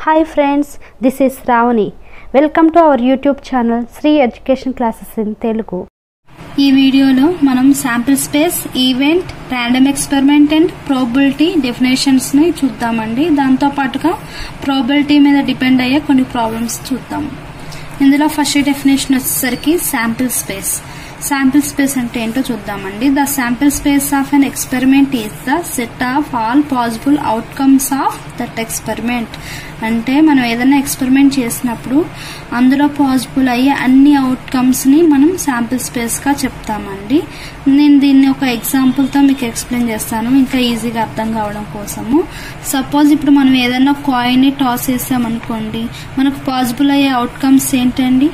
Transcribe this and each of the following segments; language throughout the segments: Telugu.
Hi friends, this is Ravani. Welcome to our YouTube channel Sri Education Classes in Telugu. ఈ వీడియోలో మనం sample space, event, random experiment and probability definitions ని చూద్దామండి. దాంతో పాటుగా ప్రాబబిలిటీ మీద డిపెండ్ అయ్యే కొన్ని ప్రాబ్లమ్స్ చూద్దాం. ఇందులో ఫస్ట్ డెఫినేషన్ వచ్చేసరికి శాంపిల్ స్పేస్. శాంపిల్ స్పేస్ అంటే ఏంటో చూద్దామండి. The sample space of an experiment is the set of all possible outcomes of that experiment. అంటే మనం ఏదైనా ఎక్స్పెరిమెంట్ చేసినప్పుడు అందులో పాసిబుల్ అయ్యే అన్ని అవుట్కమ్స్ ని మనం శాంపిల్ స్పేస్ గా చెప్తామండి. నేను దీన్ని ఒక ఎగ్జాంపుల్ తో మీకు ఎక్స్ప్లెయిన్ చేస్తాను, ఇంకా ఈజీగా అర్థం కావడం కోసము. సపోజ్ ఇప్పుడు మనం ఏదైనా కాయిన్ ని టాస్ చేసామనుకోండి, మనకు పాసిబుల్ అయ్యే అవుట్కమ్స్ ఏంటండి?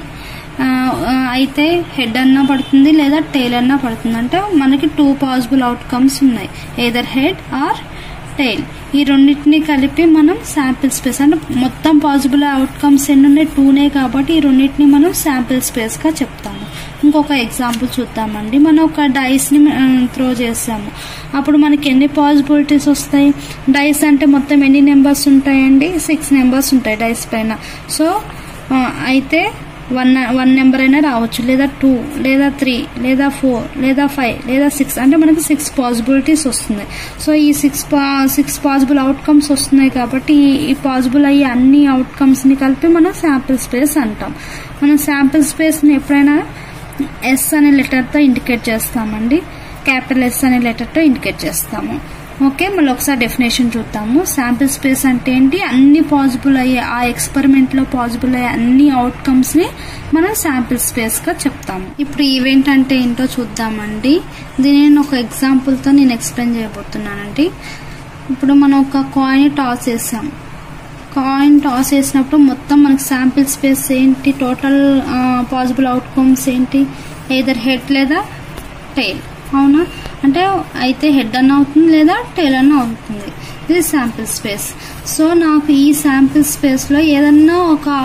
అయితే హెడ్ అన్నా పడుతుంది లేదా టైల్ అన్నా పడుతుంది. అంటే మనకి 2 పాసిబుల్ అవుట్కమ్స్ ఉన్నాయి, ఎయిదర్ హెడ్ ఆర్ టైల్. ఈ రెండింటిని కలిపి మనం శాంపిల్ స్పేస్, అంటే మొత్తం పాసిబుల్ అవుట్కమ్స్ ఎన్ని ఉన్నాయి? 2నే కాబట్టి ఈ రెండింటిని మనం శాంపిల్ స్పేస్ గా చెప్తాము. ఇంకొక ఎగ్జాంపుల్ చూద్దామండి. మనం ఒక డైస్ ని త్రో చేసాము, అప్పుడు మనకి ఎన్ని పాసిబిలిటీస్ వస్తాయి? డైస్ అంటే మొత్తం ఎన్ని నెంబర్స్ ఉంటాయండి? 6 నెంబర్స్ ఉంటాయి డైస్ పైన. సో అయితే వన్ నెంబర్ అయినా రావచ్చు, లేదా 2 లేదా 3 లేదా 4 లేదా 5 లేదా 6, అంటే మనకి 6 పాసిబిలిటీస్ వస్తున్నాయి. సో ఈ 6 పాసిబుల్ అవుట్కమ్స్ వస్తున్నాయి కాబట్టి ఈ పాసిబుల్ అయ్యే అన్ని అవుట్కమ్స్ ని కలిపి మనం శాంపిల్ స్పేస్ అంటాం. మనం శాంపిల్ స్పేస్ ని ఎప్పుడైనా ఎస్ అనే లెటర్ తో ఇండికేట్ చేస్తామండి, క్యాపిటల్ ఎస్ అనే లెటర్ తో ఇండికేట్ చేస్తాము. ఓకే, మళ్ళీ ఒకసారి డెఫినేషన్ చూద్దాము. శాంపిల్ స్పేస్ అంటే ఏంటి? అన్ని పాసిబుల్ అయ్యే, ఆ ఎక్స్పెరిమెంట్ లో పాసిబుల్ అయ్యే అన్ని అవుట్కమ్స్ ని మనం శాంపిల్ స్పేస్ గా చెప్తాము. ఇప్పుడు ఈవెంట్ అంటే ఏంటో చూద్దామండి. దీనిని ఒక ఎగ్జాంపుల్ తో నేను ఎక్స్ప్లెయిన్ చేయబోతున్నానండి. ఇప్పుడు మనం ఒక కాయిన్ టాస్ చేసాం. కాయిన్ టాస్ చేసినప్పుడు మొత్తం మనకి శాంపిల్ స్పేస్ ఏంటి? టోటల్ పాసిబుల్ అవుట్కమ్స్ ఏంటి? ఎయిదర్ హెడ్ లేదా టైల్. అవునా? అంటే అయితే హెడ్ అన్న అవుతుంది లేదా టైల్ అన్న అవుతుంది. ఇది శాంపిల్ స్పేస్. సో నాకు ఈ శాంపిల్ స్పేస్ లో ఏదన్నా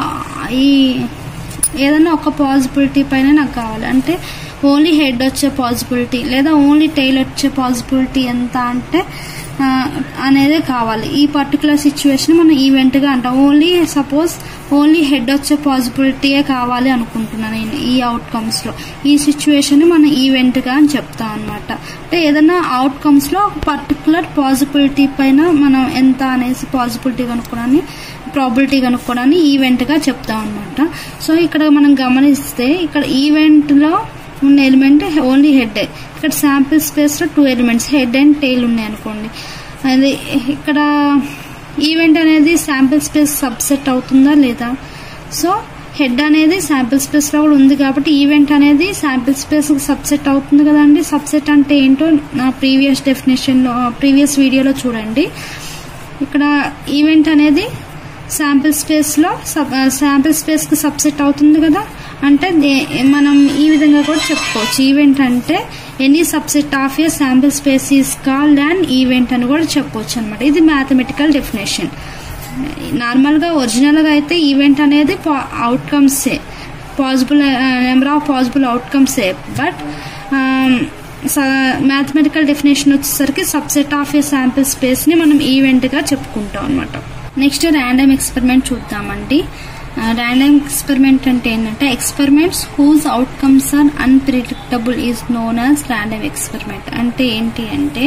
ఒక పాసిబిలిటీ పైన నాకు కావాలి. అంటే ఓన్లీ హెడ్ వచ్చే పాసిబిలిటీ లేదా ఓన్లీ టైల్ వచ్చే పాసిబిలిటీ ఎంత అంటే అనేది కావాలి. ఈ పర్టికులర్ సిచ్యువేషన్ మనం ఈవెంట్ గా అంటాం. ఓన్లీ హెడ్ వచ్చే పాసిబిలిటీయే కావాలి అనుకుంటున్నాను నేను ఈ అవుట్కమ్స్ లో. ఈ సిచ్యువేషన్ మనం ఈవెంట్ గా అని చెప్తాం అనమాట. అంటే ఏదైనా అవుట్కమ్స్ లో ఒక పర్టికులర్ పాసిబిలిటీ పైన మనం ఎంత అనేసి పాసిబిలిటీ కనుక్కోవడాన్ని, ప్రాబిలిటీ కనుక్కోవడాన్ని ఈవెంట్ గా చెప్తాం అనమాట. సో ఇక్కడ మనం గమనిస్తే ఇక్కడ ఈవెంట్ లో ఉన్న ఎలిమెంట్ ఓన్లీ హెడ్. ఇక్కడ శాంపిల్ స్పేస్ లో 2 ఎలిమెంట్స్ హెడ్ అండ్ టైల్ ఉన్నాయి అనుకోండి. అది ఇక్కడ ఈవెంట్ అనేది శాంపిల్ స్పేస్ సబ్సెట్ అవుతుందా లేదా? సో హెడ్ అనేది శాంపిల్ స్పేస్ లో కూడా ఉంది కాబట్టి ఈవెంట్ అనేది శాంపిల్ స్పేస్ సబ్సెట్ అవుతుంది కదండి. సబ్సెట్ అంటే ఏంటో నా ప్రీవియస్ వీడియోలో చూడండి. ఇక్కడ ఈవెంట్ అనేది శాంపిల్ స్పేస్ కి సబ్సెట్ అవుతుంది కదా. అంటే మనం ఈ విధంగా కూడా చెప్పుకోవచ్చు, ఈవెంట్ అంటే any subset of a sample space is called an event అని కూడా చెప్పవచ్చు అనమాట. ఇది మ్యాథమెటికల్ డెఫినేషన్. నార్మల్ గా ఒరిజినల్ గా అయితే ఈవెంట్ అనేది అవుట్కమ్సే, నెంబర్ ఆఫ్ పాసిబుల్ అవుట్కమ్సే. బట్ మ్యాథమెటికల్ డెఫినేషన్ వచ్చేసరికి subset of a sample space ని మనం ఈవెంట్ గా చెప్పుకుంటాం అనమాట. నెక్స్ట్ ర్యాండమ్ ఎక్స్పెరిమెంట్ చూద్దామండి. ర్యాండమ్ ఎక్స్పెరిమెంట్ అంటే ఏంటంటే experiments whose outcomes are unpredictable is known as random experiment. అంటే ఏంటి అంటే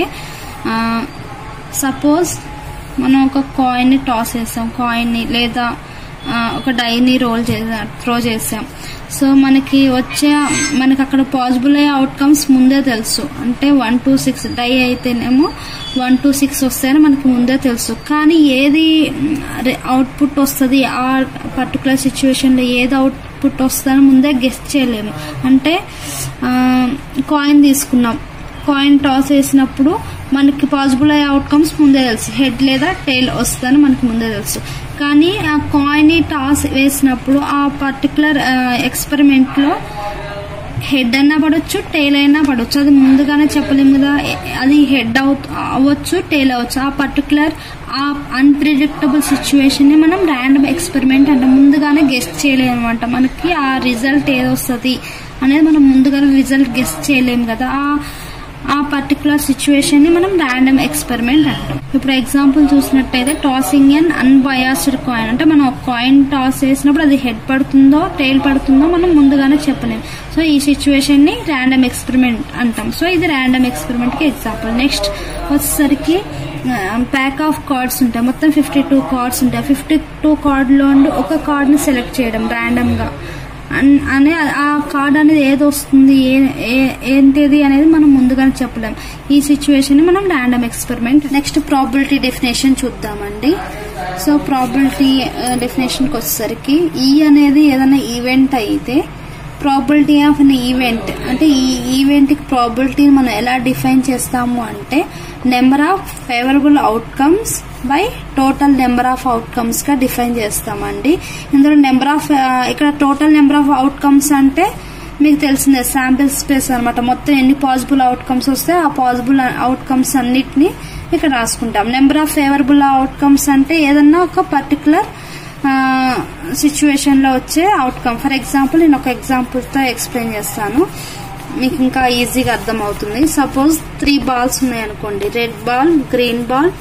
సపోజ్ మనం ఒక కాయిన్ ని టాస్ చేసాం, కాయిన్ ని లేదా ఒక డైని త్రో చేసాం. సో మనకి అక్కడ పాసిబుల్ అయ్యే అవుట్కమ్స్ ముందే తెలుసు. అంటే 1 to 6 డై అయితేనేమో 1 to 6 వస్తాయని మనకి ముందే తెలుసు. కానీ ఏది అవుట్పుట్ వస్తుంది, ఆ పర్టికులర్ సిచ్యువేషన్ లో ఏది అవుట్పుట్ వస్తుందని ముందే గెస్ చేయలేము. అంటే కాయిన్ తీసుకున్నాం, కాయిన్ టాస్ వేసినప్పుడు మనకి పాసిబుల్ అయ్యే అవుట్కమ్స్ ముందే తెలుసు, హెడ్ లేదా టైల్ వస్తుందని మనకి ముందే తెలుసు. కానీ ఆ కాయిన్ టాస్ వేసినప్పుడు ఆ పర్టికులర్ ఎక్స్పెరిమెంట్ లో హెడ్ అయినా పడవచ్చు, టైల్ అయినా పడవచ్చు. అది ముందుగానే చెప్పలేము కదా. అది హెడ్ అవ్వచ్చు, టైల్ అవ్వచ్చు. ఆ పర్టికులర్ ఆ అన్ప్రిడిక్టబుల్ సిచ్యువేషన్ ని మనం ర్యాండమ్ ఎక్స్పెరిమెంట్ అంటే ముందుగానే గెస్ చేయలేము అనమాట. మనకి ఆ రిజల్ట్ ఏదొస్తుంది అనేది మనం ముందుగానే రిజల్ట్ గెస్ చేయలేము కదా. ఆ పర్టికులర్ సిచ్యువేషన్ ని మనం ర్యాండమ్ ఎక్స్పెరిమెంట్ అంటాం. ఇప్పుడు ఎగ్జాంపుల్ చూసినట్టయితే టాసింగ్ ఎన్ అన్బయాస్డ్ కాయిన్, అంటే మనం ఒక కాయిన్ టాస్ చేసినప్పుడు అది హెడ్ పడుతుందో టైల్ పడుతుందో మనం ముందుగానే చెప్పలేము. సో ఈ సిచ్యువేషన్ ని ర్యాండమ్ ఎక్స్పెరిమెంట్ అంటాం. సో ఇది ర్యాండమ్ ఎక్స్పెరిమెంట్ కి ఎగ్జాంపుల్. నెక్స్ట్ వచ్చేసరికి ప్యాక్ ఆఫ్ కార్డ్స్ ఉంటాయి, మొత్తం 52 కార్డ్స్ ఉంటాయి. 52 కార్డులో ఒక కార్డ్ ని సెలెక్ట్ చేయడం ర్యాండమ్ గా అనే ఆ కార్డ్ అనేది ఏది వస్తుంది ఏంటిది అనేది మనం ముందుగానే చెప్పలేం. ఈ సిచ్యువేషన్ ని మనం random experiment. Next probability definition చూద్దామండి. సో ప్రాబబిలిటీ డెఫినేషన్ కి వచ్చేసరికి ఈ అనేది ఏదైనా ఈవెంట్ అయితే ప్రాబబిలిటీ ఆఫ్ అన్ ఈవెంట్, అంటే ఈ ఈవెంట్ కి ప్రాబబిలిటీని మనం ఎలా డిఫైన్ చేస్తాము అంటే number of favourable outcomes by total number of outcomes గా డిఫైన్ చేస్తామండి. ఇందులో నెంబర్ ఆఫ్ ఇక్కడ టోటల్ నెంబర్ ఆఫ్ అవుట్కమ్స్ అంటే మీకు తెలిసిందే శాంపిల్ స్పేస్ అనమాట. మొత్తం ఎన్ని పాసిబుల్ అవుట్కమ్స్ వస్తే ఆ పాసిబుల్ అవుట్కమ్స్ అన్నిటిని ఇక్కడ రాసుకుంటాం. నెంబర్ ఆఫ్ ఫేవరబుల్ అవుట్కమ్స్ అంటే ఏదన్నా ఒక పర్టికులర్ సిచ్యువేషన్ లో వచ్చే అవుట్కమ్. ఫర్ ఎగ్జాంపుల్ నేను ఒక ఎగ్జాంపుల్ తో ఎక్స్ప్లెయిన్ చేస్తాను, మీకు ఇంకా ఈజీగా అర్థం అవుతుంది. సపోజ్ 3 బాల్స్ ఉన్నాయనుకోండి, red ball, green ball,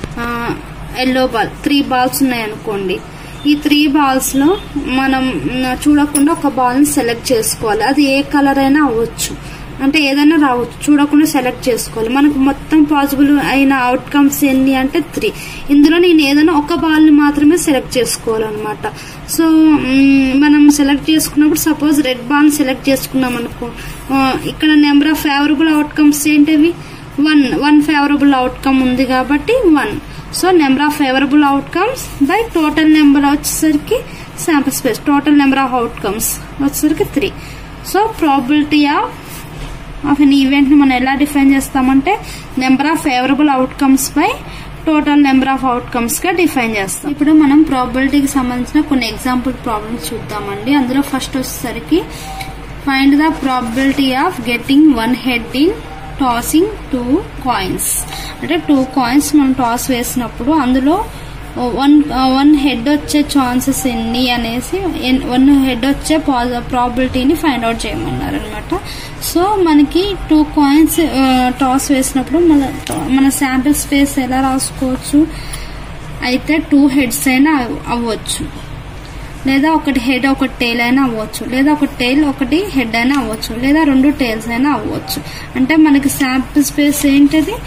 yellow ball, 3 balls ఉన్నాయనుకోండి. ఈ 3 బాల్స్ లో మనం చూడకుండా ఒక బాల్ ని సెలెక్ట్ చేసుకోవాలి. అది ఏ కలర్ అయినా అవ్వచ్చు, అంటే ఏదైనా రావచ్చు, చూడకుండా సెలెక్ట్ చేసుకోవాలి. మనకు మొత్తం పాసిబుల్ అయిన అవుట్కమ్స్ ఎన్ని అంటే 3. ఇందులో నేను ఏదైనా ఒక బాల్ ని మాత్రమే సెలెక్ట్ చేసుకోవాలన్నమాట. సో మనం సెలెక్ట్ చేసుకున్నప్పుడు సపోజ్ రెడ్ బాల్ సెలెక్ట్ చేసుకున్నాం అనుకో, ఇక్కడ నెంబర్ ఆఫ్ ఫేవరబుల్ అవుట్కమ్స్ ఏంటివి 1 ఫేవరబుల్ అవుట్కమ్ ఉంది కాబట్టి 1. So number of favourable outcomes by total number వచ్చేసరికి sample space, total number of outcomes వచ్చేసరికి 3. So probability of an event ని మనం ఎలా డిఫైన్ చేస్తామంటే number of favourable outcomes by total number of outcomes గా డిఫైన్ చేస్తాం. ఇప్పుడు మనం ప్రాబబిలిటీకి సంబంధించిన కొన్ని ఎగ్జాంపుల్ ప్రాబ్లమ్స్ చూద్దామండి. అందులో ఫస్ట్ వచ్చేసరికి find the probability of getting 1 head in tossing 2 coins. అంటే 2 కాయిన్స్ మనం టాస్ వేసినప్పుడు అందులో 1 హెడ్ వచ్చే ఛాన్సెస్ ఎన్ని అనేసి 1 హెడ్ వచ్చే ప్రాబబిలిటీని ఫైండ్ అవుట్ చేయమన్నారు అనమాట. సో మనకి 2 కాయిన్స్ టాస్ వేసినప్పుడు మన శాంపిల్ స్పేస్ ఎలా రాసుకోవచ్చు అయితే 2 హెడ్స్ అయినా అవ్వచ్చు, లేదా ఒకటి హెడ్ ఒకటి టైల్ అయినా అవ్వచ్చు, లేదా ఒక టైల్ ఒకటి హెడ్ అయినా అవ్వచ్చు, లేదా 2 టైల్స్ అయినా అవ్వచ్చు. అంటే మనకి శాంపిల్ స్పేస్ ఏంటిది,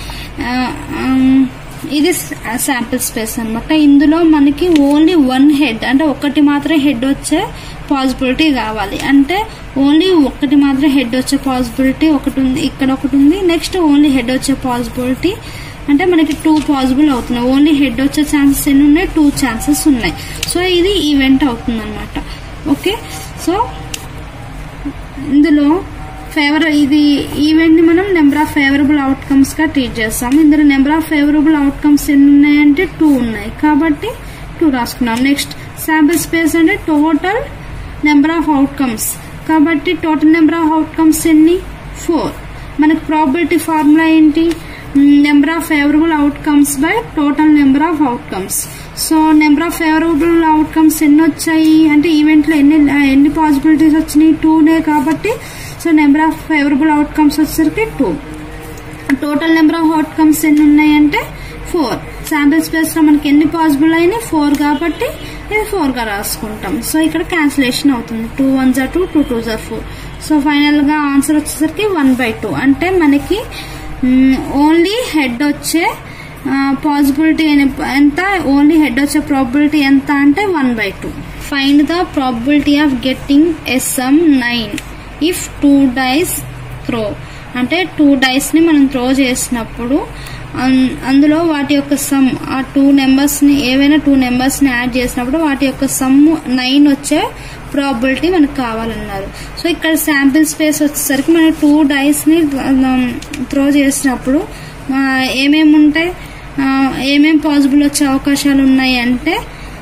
ఇది శాంపిల్ స్పేస్ అనమాట. ఇందులో మనకి ఓన్లీ 1 హెడ్, అంటే ఒకటి మాత్రమే హెడ్ వచ్చే పాసిబిలిటీ కావాలి. అంటే ఓన్లీ ఒకటి మాత్రమే హెడ్ వచ్చే పాసిబిలిటీ ఒకటి ఉంది, ఇక్కడ ఒకటి ఉంది. నెక్స్ట్ ఓన్లీ హెడ్ వచ్చే పాసిబిలిటీ అంటే మనకి 2 పాసిబుల్ అవుతున్నాయి. ఓన్లీ హెడ్ వచ్చే ఛాన్సెస్ ఎన్ని ఉన్నాయి, 2 ఛాన్సెస్ ఉన్నాయి. సో ఇది ఈవెంట్ అవుతుంది అనమాట. ఓకే, సో ఇందులో ఇది ఈవెంట్ ని మనం నెంబర్ ఆఫ్ ఫేవరబుల్ అవుట్కమ్స్ గా ట్రీట్ చేస్తాం. ఇందులో నెంబర్ ఆఫ్ ఫేవరబుల్ అవుట్కమ్స్ ఎన్ని ఉన్నాయంటే 2 ఉన్నాయి కాబట్టి 2 రాసుకున్నాం. నెక్స్ట్ శాంపిల్ స్పేస్ అంటే టోటల్ నెంబర్ ఆఫ్ అవుట్కమ్స్ కాబట్టి టోటల్ నెంబర్ ఆఫ్ అవుట్కమ్స్ ఎన్ని 4. మనకు ప్రాబబిలిటీ ఫార్ములా ఏంటి, number of favourable outcomes by total number of outcomes. So number of favourable outcomes ఎన్ని వచ్చాయి అంటే ఈవెంట్ లో ఎన్ని పాసిబిలిటీస్ వచ్చినాయి 2నే కాబట్టి so number of favourable outcomes వచ్చేసరికి 2. టోటల్ నెంబర్ ఆఫ్ అవుట్కమ్స్ ఎన్ని ఉన్నాయంటే 4. శాంపిల్ స్పేస్ లో మనకి ఎన్ని పాసిబుల్ అయినాయి 4 కాబట్టి ఇది 4 గా రాసుకుంటాం. సో ఇక్కడ క్యాన్సిలేషన్ అవుతుంది, 2 1 జా 2, 2 2 జా 4. సో ఫైనల్ గా ఆన్సర్ వచ్చేసరికి 1/2. అంటే మనకి ఓన్లీ హెడ్ వచ్చే పాసిబిలిటీ ఎంత, ఓన్లీ హెడ్ వచ్చే ప్రాబబిలిటీ ఎంత అంటే 1/2. Find the probability of getting a sum 9 if 2 dice throw. అంటే 2 డైస్ ని మనం త్రో చేసినప్పుడు అందులో వాటి యొక్క సమ్, ఆ 2 నెంబర్స్ ని ఏవైనా 2 నెంబర్స్ ని యాడ్ చేసినప్పుడు వాటి యొక్క సమ్ 9 వచ్చే ప్రాబబిలిటీ మనకు కావాలన్నారు. సో ఇక్కడ శాంపిల్ స్పేస్ వచ్చేసరికి మనం 2 డైస్ ని త్రో చేసినప్పుడు ఏమేమి ఉంటాయి, ఏమేమి పాసిబుల్ వచ్చే అవకాశాలు ఉన్నాయి అంటే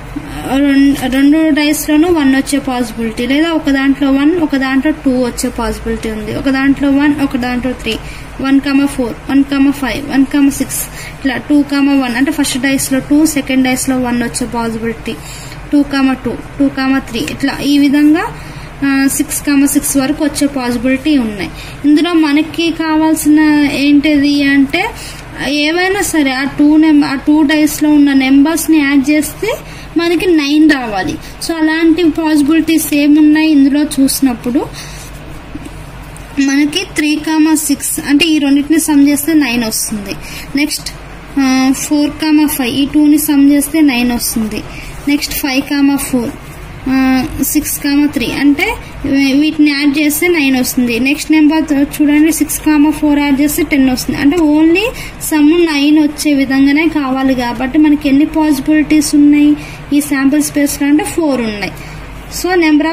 2 డైస్ లోనూ 1 వచ్చే పాసిబిలిటీ, లేదా ఒక దాంట్లో 1 ఒక దాంట్లో 2 వచ్చే పాసిబిలిటీ ఉంది, ఒక దాంట్లో 1 ఒక దాంట్లో 3, 1,4 1,5 1,6 ఇట్లా 2,1 అంటే ఫస్ట్ డైస్ లో 2, సెకండ్ డైస్ లో 1 వచ్చే పాసిబిలిటీ, 2,2 2,3 ఇట్లా ఈ విధంగా 6,6 వరకు వచ్చే పాసిబిలిటీ ఉన్నాయి. ఇందులో మనకి కావాల్సిన ఏంటిది అంటే ఏవైనా సరే ఆ టూ డైస్ లో ఉన్న నెంబర్స్ ని యాడ్ చేస్తే మనకి 9 రావాలి. సో అలాంటి పాసిబిలిటీస్ ఏమున్నాయి ఇందులో చూసినప్పుడు మనకి 3,6 అంటే ఈ రెండింటిని సమ్ చేస్తే 9 వస్తుంది. నెక్స్ట్ 4,5 ఈ 2ని సమ్ చేస్తే 9 వస్తుంది. నెక్స్ట్ 5,4 6,3 అంటే వీటిని యాడ్ చేస్తే 9 వస్తుంది. నెక్స్ట్ నెంబర్ చూడండి 6,4 యాడ్ చేస్తే 10 వస్తుంది. అంటే ఓన్లీ సమ్ 9 వచ్చే విధంగానే కావాలి. కాబట్టి మనకి ఎన్ని పాసిబిలిటీస్ ఉన్నాయి ఈ శాంపిల్ స్పేస్ లో అంటే 4 ఉన్నాయి. So number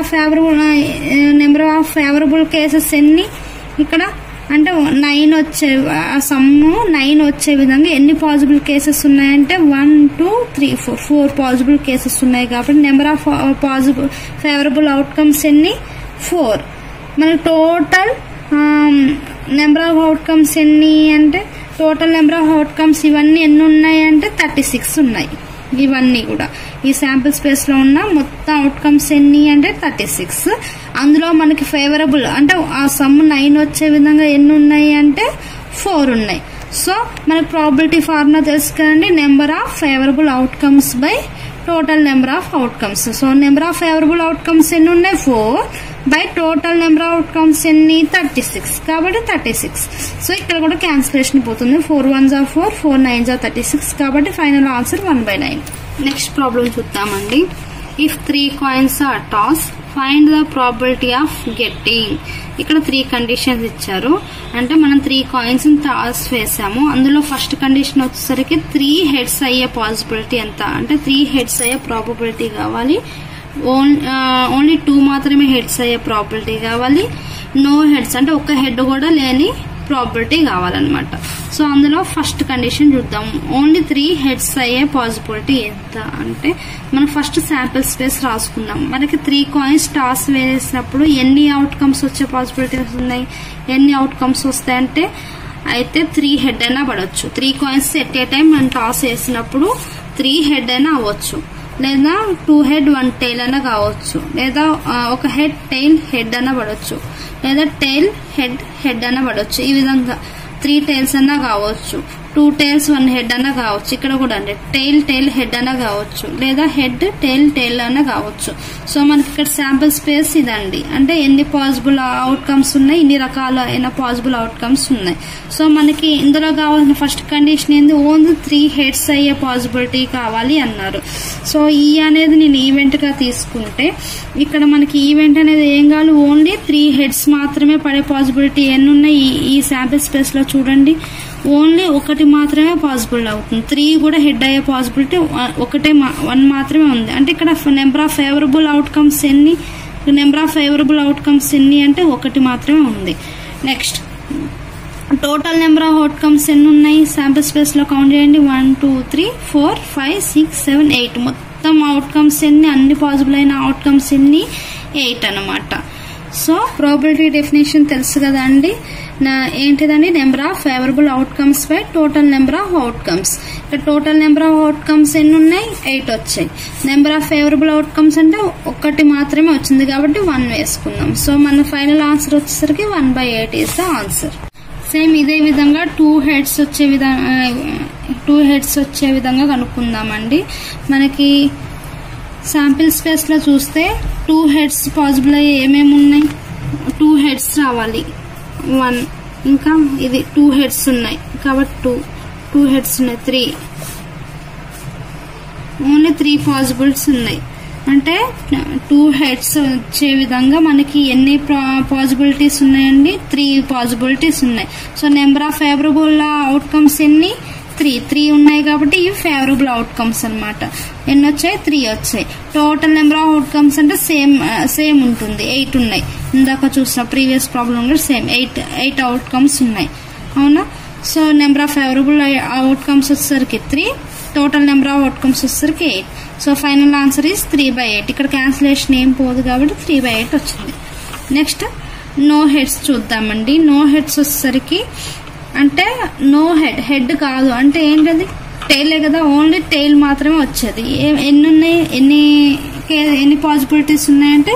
of favourable cases ఎన్ని ఇక్కడ అంటే 9 వచ్చే సమ్ 9 వచ్చే విధంగా ఎన్ని పాసిబుల్ కేసెస్ ఉన్నాయంటే 1 2 3 4 పాసిబుల్ కేసెస్ ఉన్నాయి. కాబట్టి number of possible favourable outcomes ఎన్ని 4. మనకి టోటల్ నెంబర్ ఆఫ్ అవుట్కమ్స్ ఎన్ని అంటే టోటల్ నెంబర్ ఆఫ్ అవుట్కమ్స్ ఇవన్నీ ఎన్ని ఉన్నాయి అంటే 36 ఉన్నాయి. ఇవన్నీ కూడా ఈ శాంపిల్ స్పేస్ లో ఉన్న మొత్తం అవుట్కమ్స్ ఎన్ని అంటే 36. అందులో మనకి ఫేవరబుల్ అంటే ఆ సమ్ 9 వచ్చే విధంగా ఎన్ని ఉన్నాయి అంటే 4 ఉన్నాయి. సో మనకి ప్రాబిలిటీ ఫార్ములా తెలుసు కదండి, number of favourable outcomes by total number of outcomes. So number of favourable outcomes ఎన్ని ఉన్నాయి 4 by total number of outcomes ఎన్ని 36 కాబట్టి 36. సో ఇక్కడ కూడా క్యాన్సిలేషన్ పోతుంది. 4 1s are 4 4 9s are 36 కాబట్టి ఫైనల్ ఆన్సర్ 1/9. నెక్స్ట్ ప్రాబ్లం చూద్దామండి. If 3 coins are tossed, find the probability of getting. ఇక్కడ 3 కండిషన్స్ ఇచ్చారు. అంటే మనం 3 coins టాస్ వేసాము. అందులో ఫస్ట్ కండిషన్ వచ్చేసరికి 3 heads అయ్యే పాసిబిలిటీ ఎంత అంటే 3 heads అయ్యే ప్రాబబిలిటీ కావాలి. ఓన్లీ 2 మాత్రమే హెడ్స్ అయ్యే ప్రాబిలిటీ కావాలి. నో హెడ్స్ అంటే ఒక హెడ్ కూడా లేని ప్రాబిలిటీ కావాలన్నమాట. సో అందులో ఫస్ట్ కండిషన్ చూద్దాం. ఓన్లీ 3 heads అయ్యే పాసిబిలిటీ ఎంత అంటే మనం ఫస్ట్ శాంపిల్ స్పేస్ రాసుకుందాం. మనకి 3 coins టాస్ వేసినప్పుడు ఎన్ని అవుట్కమ్స్ వచ్చే పాసిబిలిటీస్ ఉన్నాయి, ఎన్ని అవుట్కమ్స్ వస్తాయంటే అయితే 3 head అయినా పడవచ్చు. 3 coins ఎట్ ఏ టైం మనం టాస్ వేసినప్పుడు 3 head అయినా అవ్వచ్చు, లేదా 2 head 1 tail అయినా కావచ్చు, లేదా ఒక హెడ్ టైల్ హెడ్ అయినా పడవచ్చు, లేదా టైల్ హెడ్ హెడ్ అయినా పడవచ్చు. ఈ విధంగా 3 tails అన్నా కావచ్చు, 2 tails 1 head అన్నా కావచ్చు. ఇక్కడ కూడా అంటే టైల్ టైల్ హెడ్ అయినా కావచ్చు, లేదా హెడ్ టైల్ టైల్ అయినా కావచ్చు. సో మనకి ఇక్కడ శాంపిల్ స్పేస్ ఇదండి. అంటే ఎన్ని పాసిబుల్ అవుట్కమ్స్ ఉన్నాయి, ఇన్ని రకాలైన పాసిబుల్ అవుట్కమ్స్ ఉన్నాయి. సో మనకి ఇందులో కావాల్సిన ఫస్ట్ కండిషన్ ఏంది, ఓన్లీ 3 heads అయ్యే పాసిబిలిటీ కావాలి అన్నారు. సో ఈ అనేది నేను ఈవెంట్ గా తీసుకుంటే ఇక్కడ మనకి ఈవెంట్ అనేది ఏం కావాలి, ఓన్లీ 3 heads మాత్రమే పడే పాసిబిలిటీ ఎన్ని ఉన్నాయి ఈ శాంపిల్ స్పేస్ లో చూడండి. ఓన్లీ 1 మాత్రమే పాసిబుల్ అవుతుంది. 3 కూడా హెడ్ అయ్యే పాసిబిలిటీ 1 మాత్రమే ఉంది. అంటే ఇక్కడ నెంబర్ ఆఫ్ ఫేవరబుల్ అవుట్కమ్స్ ఎన్ని, నెంబర్ ఆఫ్ ఫేవరబుల్ అవుట్కమ్స్ ఎన్ని అంటే 1 మాత్రమే ఉంది. Next total number of outcomes ఎన్ని ఉన్నాయి శాంపిల్ స్పేస్ లో కౌంట్ చేయండి. 1 2 3 4 5 6 7 8 మొత్తం అవుట్కమ్స్ ఎన్ని, అన్ని పాసిబుల్ అయిన అవుట్కమ్స్ ఎన్ని 8 అన్నమాట. సో ప్రాబిలిటీ డెఫినేషన్ తెలుసు కదా అండి, ఏంటిదండి number of favourable outcomes by total number of outcomes. ఇక్కడ టోటల్ నెంబర్ ఆఫ్ అవుట్కమ్స్ ఎన్ని ఉన్నాయి 8 వచ్చాయి. నెంబర్ ఆఫ్ ఫేవరబుల్ అవుట్కమ్స్ అంటే 1 మాత్రమే వచ్చింది కాబట్టి 1 వేసుకుందాం. సో మన ఫైనల్ ఆన్సర్ వచ్చేసరికి 1/8 ఈస్ ద ఆన్సర్. సేమ్ ఇదే విధంగా 2 heads వచ్చే విధంగా కనుక్కుందామండి. మనకి శాంపిల్ స్పేస్ లో చూస్తే 2 heads పాసిబుల్ అయ్యే ఏమేమి ఉన్నాయి, 2 heads రావాలి 1, ఇంకా ఇది 2 heads ఉన్నాయి కాబట్టి 2 heads ఉన్నాయి 3, ఓన్లీ 3 పాసిబిలిటీస్ ఉన్నాయి. అంటే 2 heads వచ్చే విధంగా మనకి ఎన్ని పాసిబిలిటీస్ ఉన్నాయండి, 3 పాసిబిలిటీస్ ఉన్నాయి. So number of favourable outcomes ఎన్ని 3 ఉన్నాయి కాబట్టి ఇవి ఫేవరబుల్ అవుట్కమ్స్ అన్నమాట. ఎన్ని వచ్చాయి 3 వచ్చాయి. టోటల్ నెంబర్ ఆఫ్ అవుట్కమ్స్ అంటే సేమ్ ఉంటుంది 8 ఉన్నాయి. ఇందాక చూసిన ప్రీవియస్ ప్రాబ్లం కూడా సేమ్ 8 అవుట్కమ్స్ ఉన్నాయి అవునా. So number of favourable outcomes వచ్చేసరికి 3, టోటల్ నెంబర్ ఆఫ్ అవుట్కమ్స్ వచ్చేసరికి 8. So final answer is 3/8. ఇక్కడ క్యాన్సిలేషన్ ఏం పోదు కాబట్టి 3/8 వచ్చింది. నెక్స్ట్ నో హెడ్స్ చూద్దామండి. నో హెడ్స్ వచ్చేసరికి అంటే నో హెడ్ కాదు అంటే ఏంటది, టైలే కదా, ఓన్లీ టైల్ మాత్రమే వచ్చేది. ఎన్ని ఉన్నాయి, ఎన్ని పాసిబిలిటీస్ ఉన్నాయంటే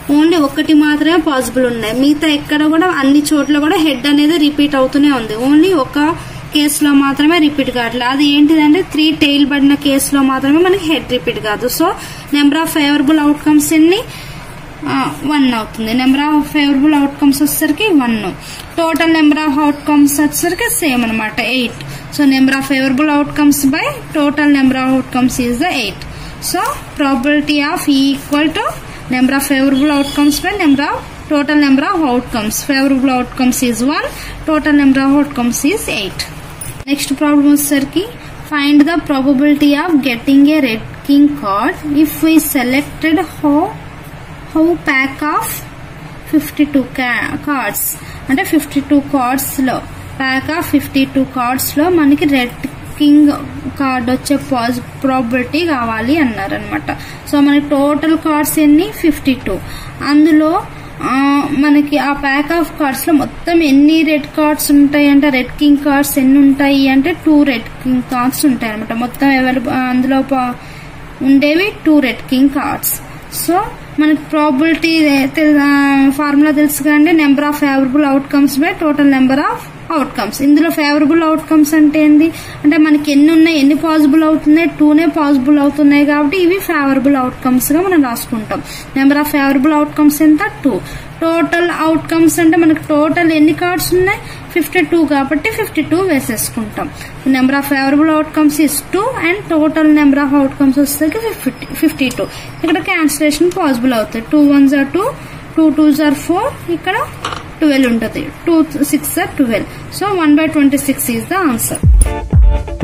ఓన్లీ ఒకటి మాత్రమే పాసిబుల్ ఉన్నాయి. మిగతా ఎక్కడ కూడా అన్ని చోట్ల కూడా హెడ్ అనేది రిపీట్ అవుతూనే ఉంది. ఓన్లీ ఒక కేసులో మాత్రమే రిపీట్ కావట్లేదు. అది ఏంటిదంటే 3 టైల్ పడిన కేసులో మాత్రమే మనకి హెడ్ రిపీట్ కాదు. So number of favourable outcomes ఎన్ని 1 అవుతుంది. నెంబర్ ఆఫ్ ఫేవరబుల్ అవుట్కమ్స్ వచ్చేసరికి 1. టోటల్ నెంబర్ ఆఫ్ అవుట్కమ్స్ వచ్చేసరికి సేమ్ అనమాట 8. So number of favourable outcomes by total number of outcomes is the 8. So probability of E equal to number of favourable outcomes by number of total number of outcomes. Favourable outcomes is 1, total number of outcomes is 8. Next problem వచ్చేసరికి find the probability of getting a red king card if we selected how pack of 52 cards. అంటే 52 కార్డ్స్ లో ప్యాక్ ఆఫ్ 52 కార్డ్స్ లో మనకి రెడ్ కింగ్ కార్డ్ వచ్చే ప్రాబిలిటీ కావాలి అన్నారనమాట. సో మనకి టోటల్ కార్డ్స్ ఎన్ని 52. అందులో మనకి ఆ ప్యాక్ ఆఫ్ కార్డ్స్ లో మొత్తం ఎన్ని రెడ్ కార్డ్స్ ఉంటాయి అంటే రెడ్ కింగ్ కార్డ్స్ ఎన్ని ఉంటాయి అంటే 2 రెడ్ కింగ్ కార్డ్స్ ఉంటాయి అనమాట. మొత్తం అందులో ఉండేవి 2 రెడ్ కింగ్ కార్డ్స్. సో మనకి ప్రాబిలిటీ ఫార్ములా తెలుసు కదండి, number of favourable outcomes by total number of outcomes. ఇందులో ఫేవరబుల్ అవుట్కమ్స్ అంటే ఏంది అంటే మనకి ఎన్ని ఉన్నాయి, ఎన్ని పాసిబుల్ అవుతున్నాయి 2నే పాసిబుల్ అవుతున్నాయి కాబట్టి ఇవి ఫేవరబుల్ అవుట్కమ్స్ గా మనం రాసుకుంటాం. నెంబర్ ఆఫ్ ఫేవరబుల్ అవుట్కమ్స్ ఎంత 2. టోటల్ అవుట్కమ్స్ అంటే మనకి టోటల్ ఎన్ని కార్డ్స్ ఉన్నాయి 52 కాబట్టి 52 వేసేసుకుంటాం. Number of favourable outcomes is 2 and total number of outcomes వచ్చేసరికి 52. ఇక్కడ క్యాన్సిలేషన్ పాసిబుల్ అవుతాయి. 2 1s are 2, 2 2s are 4, ఇక్కడ 12 ఉంటుంది. 2 6 are 12. So 1/26 is the answer.